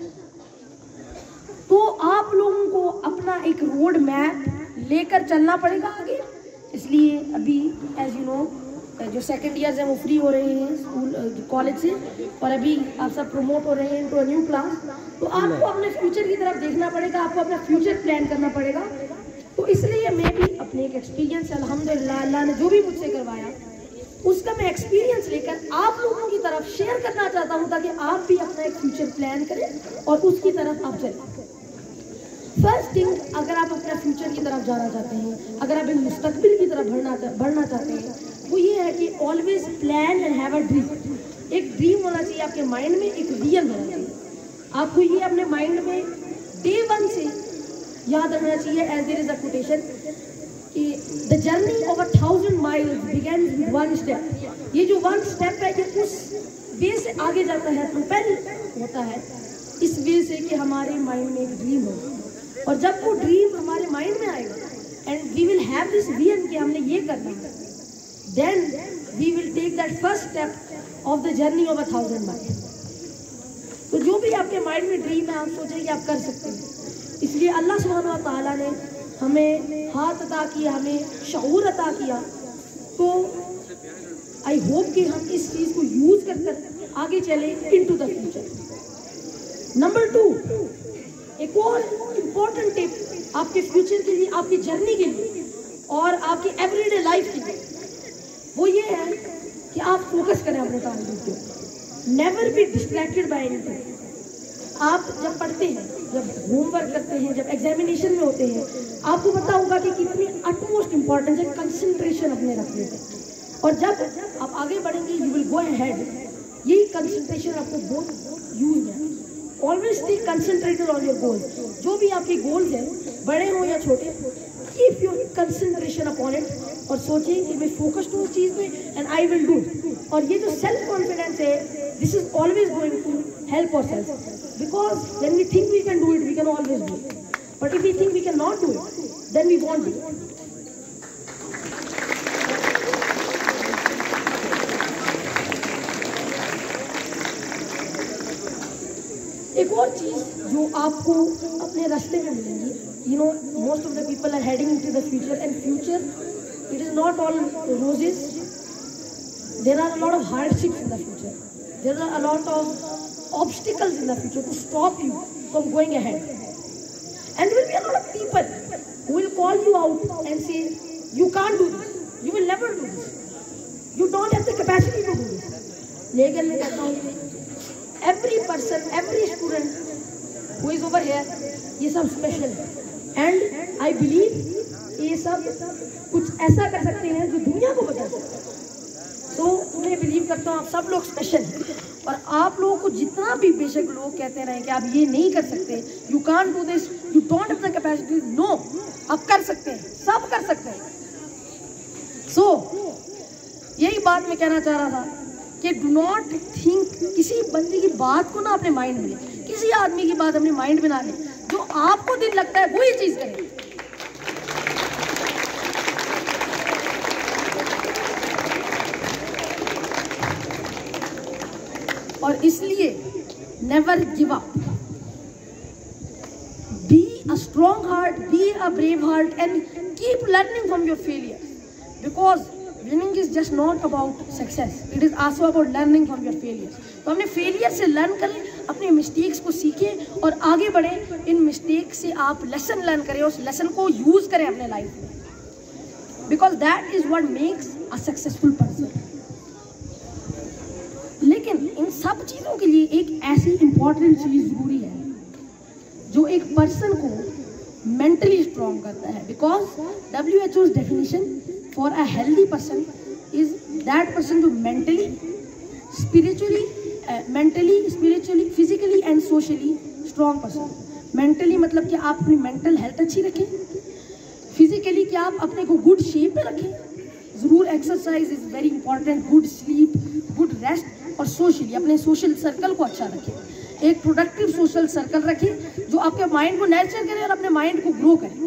तो आप लोगों को अपना एक रोड मैप लेकर चलना पड़ेगा आगे। इसलिए अभी एज यू नो जो सेकेंड ईयर्स हैं वो फ्री हो रहे हैं स्कूल कॉलेज से, और अभी आप सब प्रमोट हो रहे हैं इनटू अ न्यू क्लास। तो आपको अपने फ्यूचर की तरफ देखना पड़ेगा, आपको अपना फ्यूचर प्लान करना पड़ेगा। तो इसलिए मैं भी अपने एक एक्सपीरियंस अल्हम्दुलिल्लाह अल्लाह ने जो भी मुझसे करवाया उसका मैं एक्सपीरियंस लेकर आप लोगों की तरफ शेयर करना चाहता हूँ, ताकि आप भी अपना एक फ्यूचर प्लान करें और उसकी तरफ आप चलें। फर्स्ट थिंग, अगर आप अपने फ्यूचर की तरफ जाना चाहते हैं, अगर आप एक मुस्तकबिल की तरफ बढ़ना चाहते हैं, वो ये है कि always plan and have a dream. एक ड्रीम होना चाहिए आपके माइंड में, एक विजन होना चाहिए। आपको ये अपने माइंड में डे वन से याद रखना चाहिए, as there is a quotation कि the journey of 1000 miles begins with one step. ये जो वन स्टेप है ये उस वे से आगे जाता है, प्रोपेल होता है इस वे से कि हमारे माइंड में एक ड्रीम हो, और जब वो ड्रीम हमारे माइंड में आएगा and we will have this vision कि हमने ये करना है, then we will take that first step of the journey of 1000 miles. तो जो भी आपके माइंड में ड्रीम है, आप सोचें कि आप कर सकते हैं। इसलिए अल्लाह सुब्हानहू व तआला ने हमें हाथ अता किया, हमें शऊर अता किया। तो आई होप कि हम इस चीज़ को यूज़ कर आगे चले इनटू द फ्यूचर। नंबर 2, एक और इम्पोर्टेंट टिप आपके फ्यूचर के लिए, आपकी जर्नी के लिए और आपकी एवरीडे लाइफ के लिए, वो ये है कि आप फोकस करें अपने टारगेट पे। Never be distracted by anything. आप जब पढ़ते हैं, जब होमवर्क करते हैं, जब एग्जामिनेशन में होते हैं, आपको पता होगा कि कितनी अटमोस्ट इम्पॉर्टेंस है कंसंट्रेशन अपने रखने पे। और जब आप आगे बढ़ेंगे यू विल गो अहेड। यही कंसंट्रेशन आपको बहुत यूज है। Always stay concentrated on your goals. जो भी आपके गोल्स हैं, बड़े हो या छोटे, keep your concentration upon it और सोचिए कि मैं फोकस्ड हूँ उस चीज़ में एंड आई विल डू। और ये जो सेल्फ कॉन्फिडेंस है, this is always going to help our self, because when we think we can do it, we can always do it. But if we think we cannot do it, then we won't do it. एक और चीज जो आपको अपने रास्ते में मिलेंगी, you know, most of the people are heading into the future, and future, it is not all roses. There are a lot of hardships in the future. There are a lot of obstacles in the future to stop you from going ahead, and there will be a lot of people who will call you out and say you can't do this, you will never do this, you don't have the capacity to do this. लेकिन मैं कहता हूँ every person, every student who is over here, ये सब special है, and I believe ये सब कुछ ऐसा कर सकते हैं जो दुनिया को बचा सकते हैं। तो मैं बिलीव करता हूँ आप सब लोग स्पेशल हैं, और आप लोगों को जितना भी बेशक लोग कहते रहे कि आप ये नहीं कर सकते, you can't do this, you don't have the capacity, no, आप कर सकते हैं, सब कर सकते हैं। सो यही बात मैं कहना चाह रहा था कि डू नॉट थिंक, किसी बंदे की बात को ना अपने माइंड में, किसी आदमी की बात अपने माइंड में ना लें, जो आपको दिल लगता है वही चीज़ करें। और इसलिए never give up, be a strong heart, be a brave heart, and keep learning from your failure, because winning is just not about success, it is also about learning from your failure. तो अपने failure से learn करें, अपने mistakes को सीखें और आगे बढ़ें। इन मिस्टेक से आप लेसन लर्न करें, उस लेसन को यूज करें अपने लाइफ में, because that is what makes a successful person. लेकिन इन सब चीज़ों के लिए एक ऐसी इंपॉर्टेंट चीज़ जरूरी है जो एक पर्सन को मेंटली स्ट्रॉन्ग करता है, because WHO's definition for a healthy person is that person जो mentally, spiritually, physically and socially strong person. Mentally मतलब कि आप अपनी मेंटल हेल्थ अच्छी रखें, फिजिकली कि आप अपने को गुड शेप में रखें, ज़रूर exercise is very important, good sleep, good rest, और सोशली अपने सोशल सर्कल को अच्छा रखें, एक प्रोडक्टिव सोशल सर्कल रखें जो आपके माइंड को नर्चर करे और अपने माइंड को ग्रो करे।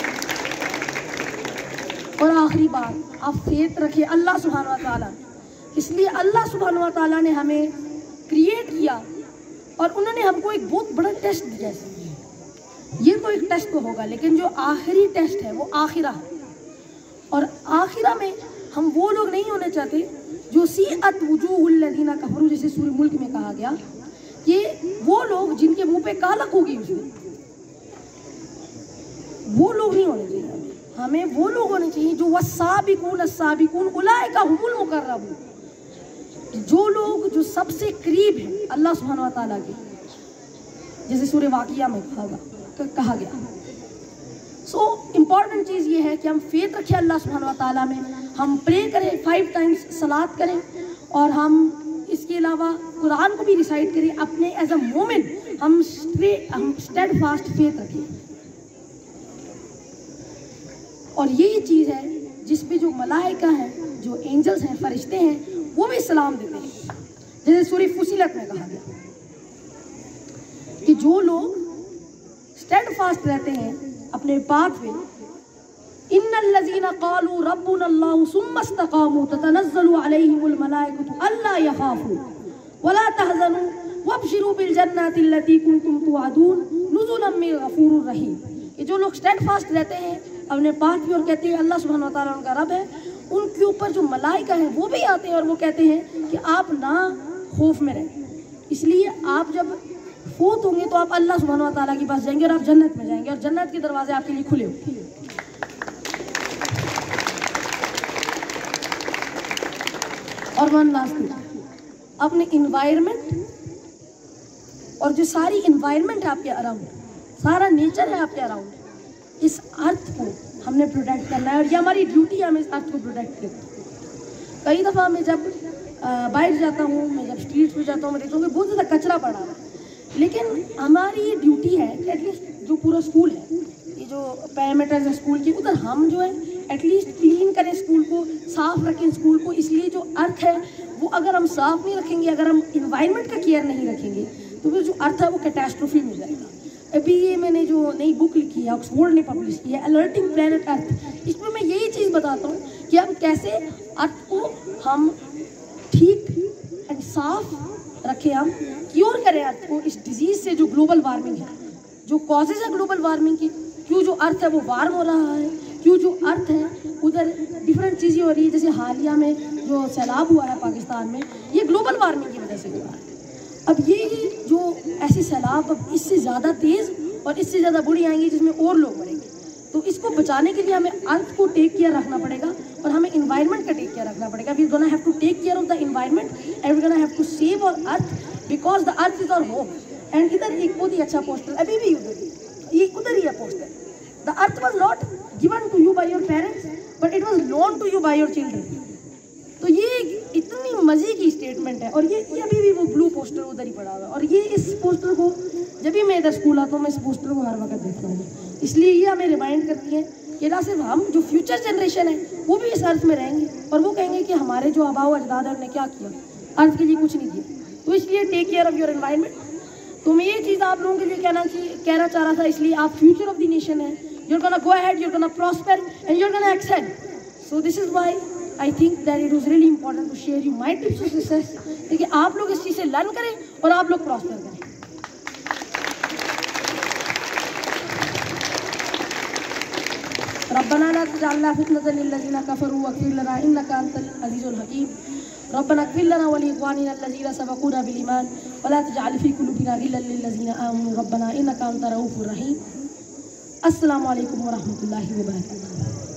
और आखिरी बात, आप फेथ रखें अल्लाह सुब्हानहू व तआला, इसलिए अल्लाह सुब्हानहू व तआला ने हमें क्रिएट किया और उन्होंने हमको एक बहुत बड़ा टेस्ट दिया। ये तो एक टेस्ट तो होगा, लेकिन जो आखिरी टेस्ट है वो आखिरा है। और आखिरा में हम वो लोग नहीं होने चाहते जो सीअत वुजूहुल लज़ीना कफरू, जैसे सूरह मुल्क में कहा गया, कि वो लोग जिनके मुंह पे कालक होगी, उसमें वो लोग नहीं होने चाहिए। हमें वो लोग होने चाहिए जो वस्साबिकून अस्साबिकून उलाइका हुमुल मुकर्रबून, जो लोग जो सबसे करीब हैं अल्लाह सुब्हानहू व तआला के, जैसे सूरह वाक़िया में कहा गया। सो इम्पॉर्टेंट चीज़ ये है कि हम फेथ रखें अल्लाह सुब्हानहू व तआला में, हम प्रे करें, 5 टाइम्स सलात करें, और हम इसके अलावा कुरान को भी रिसाइट करें। अपने एज अ मोमेंट हम स्टेड फास्ट फेथ रखें। और यही चीज़ है जिस पे जो मलाइका हैं, जो एंजल्स हैं, फरिश्ते हैं, वो भी सलाम देते हैं। जैसे सूरह फुसिलत में कहा गया कि जो लोग स्टेड फास्ट रहते हैं अपने पाथ में, इन्नल्लज़ीना क़ालू रब्बुनल्लाहु सुम्मा इस्तक़ामू ततनज़्ज़लु अलैहिमुल मलाइकतु अल्ला यख़ाफ़ू वला तहज़नू वब्शिरू बिल जन्नतिल्लती कुंतुम तुअदून नुज़ुलन मिन गफ़ूरिर रहीम। ये जो लोग स्टेड फास्ट रहते हैं अपने पाथ में और कहते हैं अल्लाह सुब्हानहू व तआला उनका रब है, उनके ऊपर जो मलाइका हैं वो भी आते हैं और वो कहते हैं कि आप ना खौफ में रहें। इसलिए आप जब फौत होंगे तो आप अल्लाह सुब्हानहू व तआला के पास जाएंगे और आप जन्नत में जाएंगे और जन्नत के दरवाजे आपके लिए खुले होंगे। और वन लास्ट थिंग, अपने इन्वायरमेंट और जो सारी इन्वायरमेंट है आपके अराउंड, सारा नेचर है आपके अराउंड, इस अर्थ को हमने प्रोटेक्ट करना है और ये हमारी ड्यूटी है, हमें इस अर्थ को प्रोटेक्ट करना। कई दफ़ा मैं जब बाहर जाता हूँ, मैं जब स्ट्रीट्स पे जाता हूँ, मैं देखता हूँ कि बहुत ज़्यादा कचरा पड़ा है, लेकिन हमारी ये ड्यूटी है कि एटलीस्ट जो पूरा स्कूल है, ये जो पैरामीटर्स है स्कूल के, उधर हम जो है एटलीस्ट क्लीन करें, स्कूल को साफ रखें स्कूल को। इसलिए जो अर्थ है वो अगर हम साफ नहीं रखेंगे, अगर हम इन्वायरमेंट का केयर नहीं रखेंगे, तो फिर जो अर्थ है वो कैटास्ट्रोफी में जाएगा। अभी ये मैंने जो नई बुक लिखी है, ऑक्सफोर्ड ने पब्लिश की है, अलर्टिंग प्लैनेट अर्थ, इसमें मैं यही चीज़ बताता हूँ कि हम कैसे अर्थ को हम ठीक एंड साफ रखें, हम क्योर करें अर्थ को इस डिजीज़ से जो ग्लोबल वार्मिंग है, जो कॉजेज़ है ग्लोबल वार्मिंग की, क्यों जो अर्थ है वो वार्म हो रहा है, क्यों जो अर्थ है उधर डिफरेंट चीज़ें हो रही है। जैसे हालिया में जो सैलाब हुआ है पाकिस्तान में, ये ग्लोबल वार्मिंग की वजह से हुआ है। अब ये जो ऐसे सैलाब अब इससे ज़्यादा तेज़ और इससे ज़्यादा बुरी आएंगी जिसमें और लोग मरेंगे, तो इसको बचाने के लिए हमें अर्थ को टेक केयर रखना पड़ेगा और हमें इन्वायरमेंट का टेक केयर रखना पड़ेगा। We gonna have to take care of the environment and we gonna have to save our earth because the earth is our home. And इधर एक बहुत ही अच्छा पोस्टर अभी भी ये उधर ही है poster, the earth was not given to you by your parents but it was loan to you by your children. तो ये इतनी मज़े की स्टेटमेंट है और ये अभी भी वो ब्लू पोस्टर उधर ही पड़ा हुआ है। और ये इस पोस्टर को जब भी मैं इधर स्कूल आता हूँ मैं इस पोस्टर को हर वक्त देखता हूँ, इसलिए ये हमें रिमाइंड करती है कि ना सिर्फ हम, जो फ्यूचर जनरेशन है वो भी इस अर्थ में रहेंगे और वो कहेंगे कि हमारे जो आबाओ अजदाद है उन्होंने क्या किया, अर्थ के लिए कुछ नहीं किया। तो इसलिए take care of your environment. तो मैं ये चीज़ आप लोगों के लिए कहना चाह रहा था, इसलिए आप फ्यूचर ऑफ द नेशन है, you're gonna go ahead, you're gonna prosper and you're gonna excel. So this is why I think that it was really important to share you my tips of success, ताकि आप लोग इस चीज़ से learn करें और आप लोग प्रॉस्पर करें। रब्बना ला तजअलना फितनतन लिल्लज़ीना कफ़रू वग़फ़िर लना इन्नका अंतल अज़ीज़ुल हकीम। रब्बना इग़फ़िर लना व लिइख़वानिना अल्लज़ीना सबक़ूना बिल ईमान व ला तजअल फ़ी क़ुलूबिना ग़िल्लन लिल्लज़ीना आमनू रब्बना इन्नका अंता रऊफ़ुर रहीम। अस्सलामु अलैकुम व रहमतुल्लाहि व बरकातुहू।